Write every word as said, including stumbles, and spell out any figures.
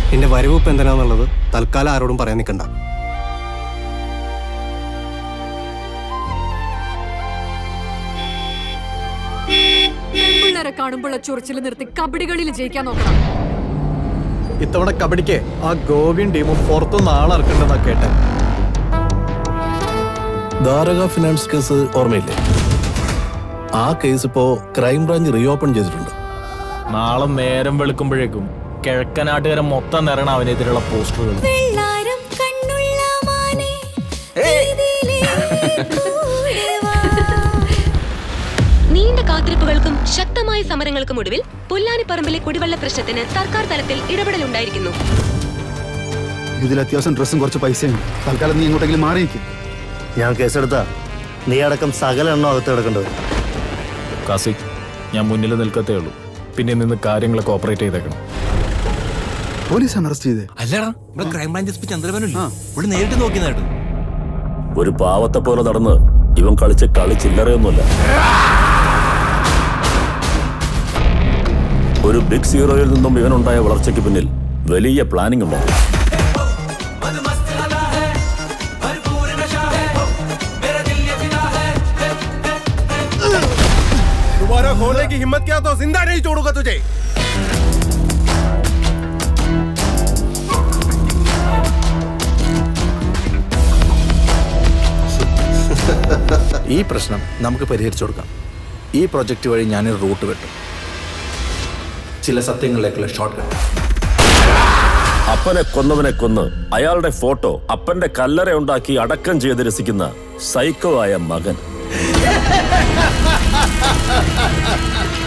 എന്റെ വരവ് ഇപ്പം എന്തിനാന്നുള്ളത് തൽക്കാലം ആരോടും പറയാൻ നിൽക്കണ്ട. പിള്ളേരെ കാണുമ്പോൾ ചൊറിച്ചിൽ നിർത്തി കബഡികളിൽ ജയിക്കാൻ നോക്കണം. ഇത്തവണ കബഡിക്ക് ആ ഗോവിയും ടീമും പുറത്തുനിന്ന് ആളിറക്കണ്ടെന്നാ കേട്ടെ. ധാരക ഫിനാൻസ് കേസ് ഓർമ്മയില്ലേ? ആ കേസ് ഇപ്പോ ക്രൈംബ്രാഞ്ച് റീഓപ്പൺ ചെയ്തിട്ടുണ്ട്. നാളെ നേരം വെളുക്കുമ്പോഴേക്കും കിഴക്കനാട്ടുകാരെ മൊത്തം നിറയണം അവനെതിരെയുള്ള പോസ്റ്ററുകൾ. നീണ്ട കാത്തിരിപ്പുകൾക്കും ശക്തമായ സമരങ്ങൾക്കും ഒടുവിൽ പുല്ലാനിപ്പറമ്പിലെ കുടിവെള്ള പ്രശ്നത്തിന് സർക്കാർ തലത്തിൽ ഇടപെടലുണ്ടായിരിക്കുന്നു. ഇതിൽ അത്യാവശ്യം ഡ്രസ്സും കുറച്ച് പൈസയും. തൽക്കാലം നീ എങ്ങോട്ടെങ്കിലും മാറിയിരിക്കും. ഞാൻ കേസെടുത്താ നീ അടക്കം സകല എണ്ണം അകത്ത് കിടക്കേണ്ടത്. കാസി, ഞാൻ മുന്നിൽ നിൽക്കത്തേ ഉള്ളൂ. പിന്നെ നിന്ന് കാര്യങ്ങളൊക്കെ ഓപ്പറേറ്റ് ചെയ്തേക്കണം. പോലീസാണ് അറസ്റ്റ് ചെയ്തേ? അല്ലടാ, ഇവിടെ ക്രൈംബ്രാഞ്ച് എസ് പി ചന്ദ്രബാനല്ലേ ഇവിടെ നേരിട്ട് നോക്കിയതായിട്ട്. ഒരു പാവത്തെ പോലെ നടന്ന് ഇവൻ കളിച്ച കളി ചില്ലറയൊന്നുമല്ല. ഒരു ബിഗ് സീറോയിൽ നിന്നും ഇവനുണ്ടായ വളർച്ചയ്ക്ക് പിന്നിൽ വലിയ പ്ലാനിംഗ് ഉണ്ടാവും. दोबारा खोलने की हिम्मत किया तो जिंदा नहीं छोड़ूंगा तुझे. ഈ പ്രശ്നം നമുക്ക് പരിഹരിച്ചു കൊടുക്കാം. ഈ പ്രൊജക്ട് വഴി ഞാനൊരു റൂട്ട് വെട്ടും. ചില സത്യങ്ങളിലേക്കുള്ള ഷോർട്ട് കട്ട്. അപ്പനെ കൊന്നവനെ കൊന്ന് അയാളുടെ ഫോട്ടോ അപ്പന്റെ കല്ലറ ഉണ്ടാക്കി അടക്കം ചെയ്ത് രസിക്കുന്ന സൈക്കോ ആയ മകൻ.